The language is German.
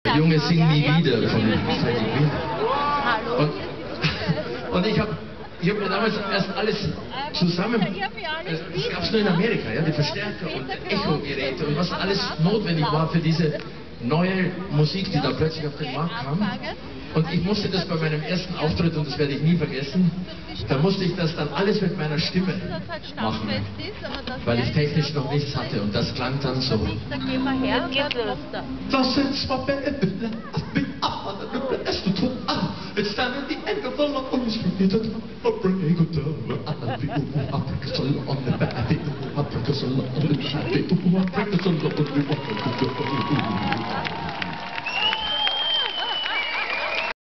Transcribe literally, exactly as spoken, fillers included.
Der Junge singt nie wieder von Freddie Quinn. Und, und ich habe ich hab mir damals erst alles zusammen, das gab es nur in Amerika, ja, die Verstärker und Echo-Geräte und was alles notwendig war für diese neue Musik, die da plötzlich auf den Markt kam. Und ich musste das bei meinem ersten Auftritt, und das werde ich nie vergessen, da musste ich das dann alles mit meiner Stimme machen, weil ich technisch noch nichts hatte. Und das klang dann so. Das ist zwar Bäbele, es tut so an, it's time at the end of the long street, a break of dawn, a break so long, a break so long, a break so long,